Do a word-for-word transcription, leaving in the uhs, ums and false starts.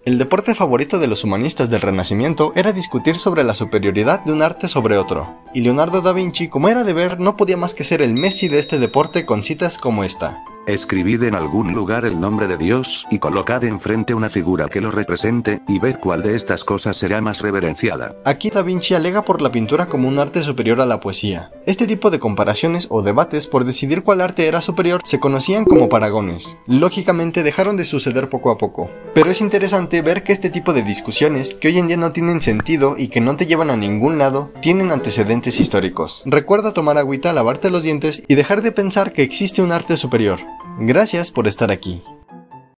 El deporte favorito de los humanistas del Renacimiento era discutir sobre la superioridad de un arte sobre otro, y Leonardo da Vinci, como era de ver, no podía más que ser el Messi de este deporte con citas como esta. Escribid en algún lugar el nombre de Dios y colocad enfrente una figura que lo represente, y ved cuál de estas cosas será más reverenciada. Aquí Da Vinci alega por la pintura como un arte superior a la poesía. Este tipo de comparaciones o debates por decidir cuál arte era superior se conocían como paragones. Lógicamente dejaron de suceder poco a poco. Pero es interesante ver que este tipo de discusiones, que hoy en día no tienen sentido y que no te llevan a ningún lado, tienen antecedentes históricos. Recuerda tomar agüita, lavarte los dientes y dejar de pensar que existe un arte superior. Gracias por estar aquí.